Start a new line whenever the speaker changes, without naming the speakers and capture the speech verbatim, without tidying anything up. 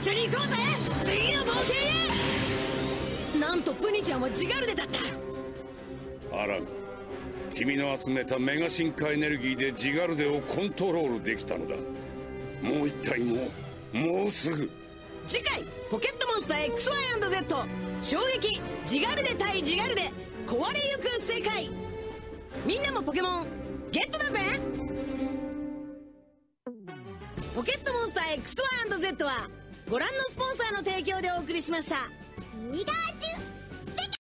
一緒に行こうぜ、次の冒険へ。なんとプニちゃんはジガルデだった。
アラン、君の集めたメガ進化エネルギーでジガルデをコントロールできたのだ。もう一体もうもうすぐ。
次回ポケットモンスター エックスワイアンドゼット 衝撃ジガルデ対ジガルデ壊れゆく世界。みんなもポケモンゲットだぜ。ポケットモンスター エックスワイアンドゼット はご覧のスポンサーの提供でお送りしました。
ニガーチュ